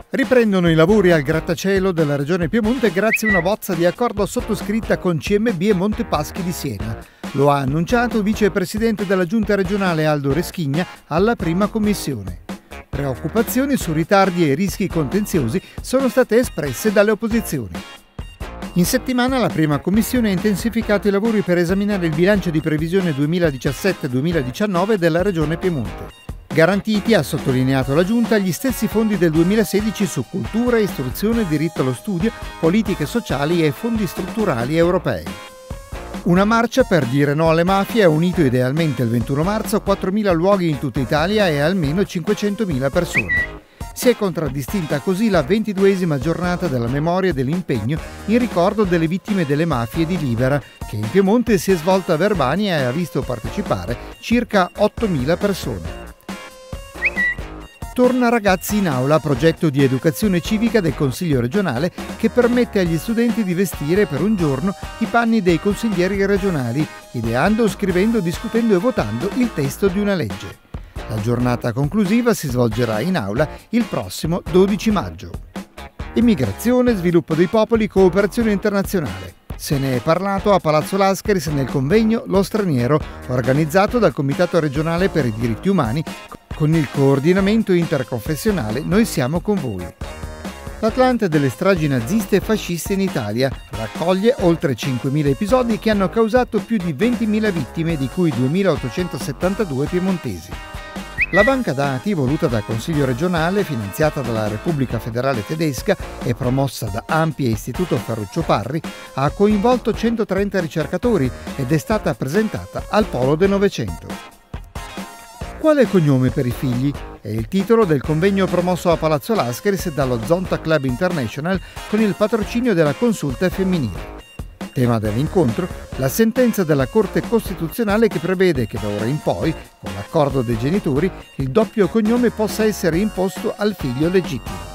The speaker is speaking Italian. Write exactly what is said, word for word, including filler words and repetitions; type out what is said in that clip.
Riprendono i lavori al grattacielo della Regione Piemonte grazie a una bozza di accordo sottoscritta con C M B e Montepaschi di Siena. Lo ha annunciato il vicepresidente della Giunta regionale Aldo Reschigna alla prima commissione. Preoccupazioni su ritardi e rischi contenziosi sono state espresse dalle opposizioni. In settimana la prima commissione ha intensificato i lavori per esaminare il bilancio di previsione duemiladiciassette duemiladiciannove della Regione Piemonte. Garantiti, ha sottolineato la Giunta, gli stessi fondi del duemilasedici su cultura, istruzione, diritto allo studio, politiche sociali e fondi strutturali europei. Una marcia per dire no alle mafie ha unito idealmente il ventuno marzo quattromila luoghi in tutta Italia e almeno cinquecentomila persone. Si è contraddistinta così la ventiduesima giornata della memoria e dell'impegno in ricordo delle vittime delle mafie di Libera, che in Piemonte si è svolta a Verbania e ha visto partecipare circa ottomila persone. Torna Ragazzi in Aula, progetto di educazione civica del Consiglio regionale che permette agli studenti di vestire per un giorno i panni dei consiglieri regionali, ideando, scrivendo, discutendo e votando il testo di una legge. La giornata conclusiva si svolgerà in aula il prossimo dodici maggio. Immigrazione, sviluppo dei popoli, cooperazione internazionale. Se ne è parlato a Palazzo Lascaris nel convegno Lo Straniero, organizzato dal Comitato regionale per i diritti umani, con il coordinamento interconfessionale Noi siamo con voi. L'Atlante delle stragi naziste e fasciste in Italia raccoglie oltre cinquemila episodi che hanno causato più di ventimila vittime, di cui duemilaottocentosettantadue piemontesi. La banca dati, voluta dal Consiglio regionale, finanziata dalla Repubblica Federale Tedesca e promossa da ANPI e Istituto Ferruccio Parri, ha coinvolto centotrenta ricercatori ed è stata presentata al Polo del Novecento. Quale cognome per i figli? È il titolo del convegno promosso a Palazzo Lascaris dallo Zonta Club International con il patrocinio della Consulta Femminile. Tema dell'incontro, la sentenza della Corte Costituzionale che prevede che da ora in poi, con l'accordo dei genitori, il doppio cognome possa essere imposto al figlio legittimo.